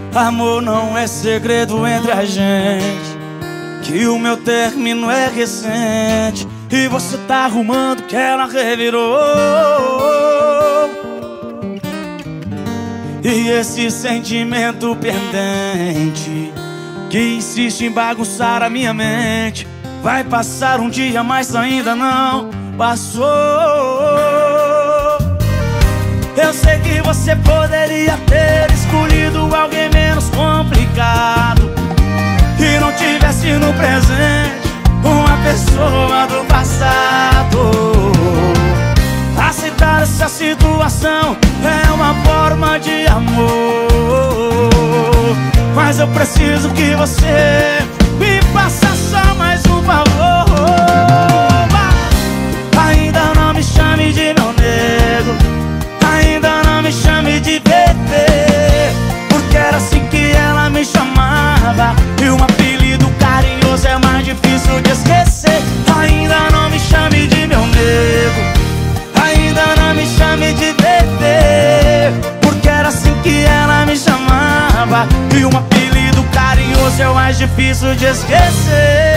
Amor não é segredo entre a gente, que o meu término é recente e você tá arrumando que ela revirou. E esse sentimento pendente que insiste em bagunçar a minha mente vai passar um dia, mas ainda não passou. Eu sei que você poderia ter escolhido alguém menos complicado e não tivesse no presente uma pessoa do passado. Aceitar essa situação é uma forma de amor, mas eu preciso que você me faça só mais um favor. Ainda não me chame de meu nego, ainda não me chame de bebê, porque era assim que ela me chamava e um apelido carinhoso é mais difícil de esquecer. Ainda não me chame de meu nego, ainda não me chame de bebê, porque era assim que ela me chamava e um apelido carinhoso é o mais difícil de esquecer.